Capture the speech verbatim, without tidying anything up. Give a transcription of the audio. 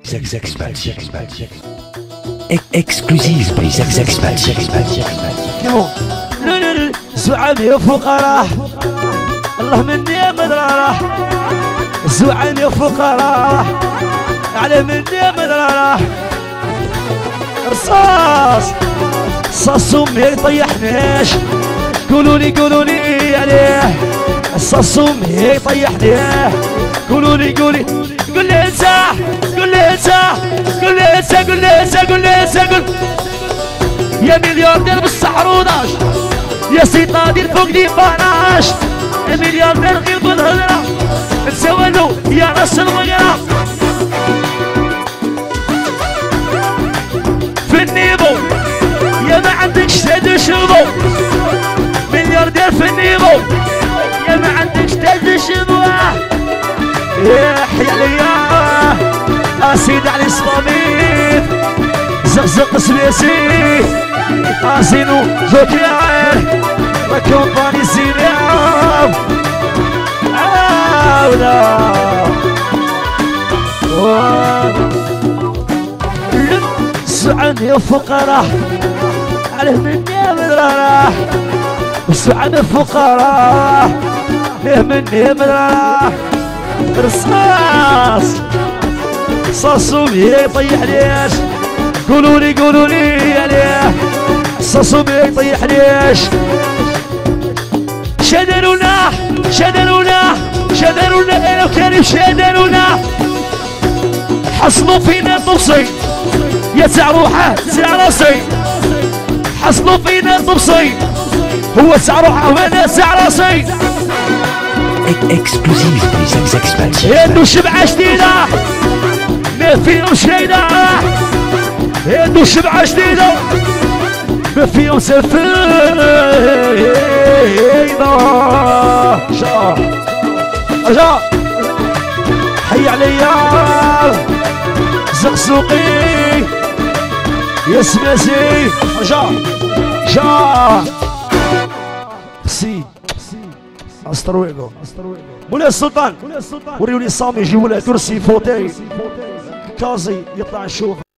Zack Zack Exclusive by Zack Zack زعمي وفقراء الله مني مدرارة زعمي وفقراء على مني مدرارة رصاص رصاص امي يطيحنيش قولولي قولولي عليه رصاص امي يطيحنيه قولولي قولي قول لي انت قول لي انت قول لي انت قول لي انت قول لي انت قول يا ملياردير بالسحروداش يا سيطادي الفوق دي باناش يا ملياردير غير بالهدرة نسولو يا راس المغرب في النيبو يا ما عندكش تاد شربو ملياردير في النيبو يا ما عندكش تاد شربو يا حي عليا اسيد على الصميم زقزق سليسي اسينو جوكيان وكومباني سيريام عاولا سعني الفقراء عليه مني مدرارة سعني الفقراء عليه مني مدرارة رصاص صاصومي يطيح ليش قولولي قولولي عليه صاصومي يطيح ليش شدرونا شدرونا شدرونا يا كريم شدرونا حصلوا فينا طبسي يا تاع روحه تاع راسي حصلوا فينا طبسي هو تاع روحه وانا تاع راسي Exclusive by Zack Zack يدو شبعة جديدة ما فيهم شهيدة يدو شبعة جديدة ما فيهم سفيدة جا جا حي عليا زقزوقي يا سماسي جا جا سي استرويقو مولاي السلطان وريوني صامي يجيبوا له كرسي فوتي كازي يطلع نشوف